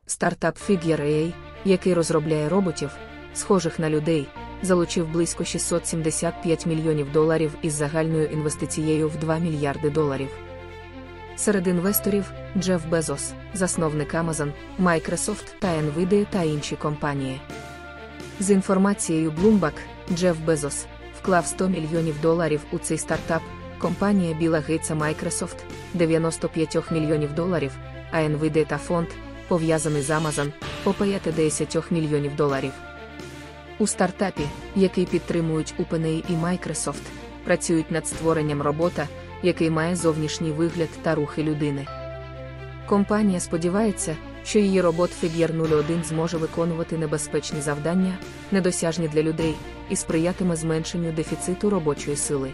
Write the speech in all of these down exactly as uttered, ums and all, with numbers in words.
Стартап Figure ей ай, який розробляє роботів, схожих на людей, залучив близько шістсот сімдесят п'ять мільйонів доларів із загальною інвестицією в два мільярди доларів. Серед інвесторів – Джеф Безос, засновник Amazon, Microsoft та Nvidia та інші компанії. З інформацією Bloomberg, Джеф Безос вклав сто мільйонів доларів у цей стартап, компанія Білла Гейтса Microsoft – дев'яносто п'ять мільйонів доларів, а Nvidia та фонд, пов'язаний з Amazon, по п'ятдесят мільйонів доларів. У стартапі, який підтримують OpenAI і Microsoft, працюють над створенням робота, який має зовнішній вигляд та рухи людини. Компанія сподівається, що її робот Figure нуль один зможе виконувати небезпечні завдання, недосяжні для людей, і сприятиме зменшенню дефіциту робочої сили.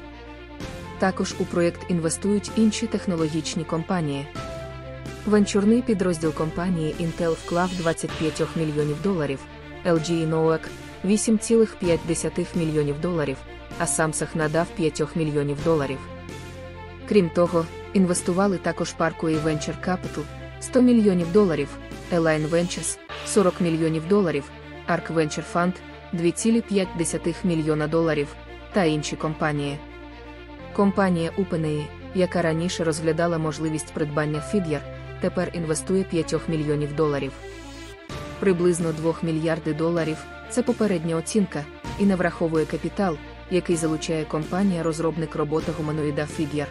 Також у проєкт інвестують інші технологічні компанії. Венчурний підрозділ компанії Intel вклав двадцять п'ять мільйонів доларів, ел джі і Nowak – вісім цілих п'ять десятих мільйонів доларів, а Samsung надав п'ять мільйонів доларів. Крім того, інвестували також Parkway Venture Capital – сто мільйонів доларів, Align Ventures – сорок мільйонів доларів, Ark Venture Fund – два цілих п'ять десятих мільйона доларів та інші компанії. Компанія OpenAI, яка раніше розглядала можливість придбання Figure, тепер інвестує п'ять мільйонів доларів. Приблизно два мільярди доларів – це попередня оцінка, і не враховує капітал, який залучає компанія-розробник робота-гуманоїда Figure.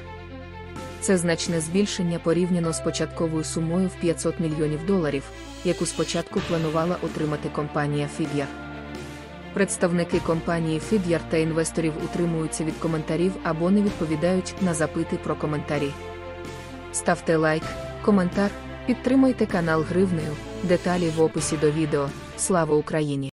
Це значне збільшення порівняно з початковою сумою в п'ятсот мільйонів доларів, яку спочатку планувала отримати компанія Figure. Представники компанії Figure та інвесторів утримуються від коментарів або не відповідають на запити про коментарі. Ставте лайк, коментар, підтримуйте канал гривнею, деталі в описі до відео. Слава Україні!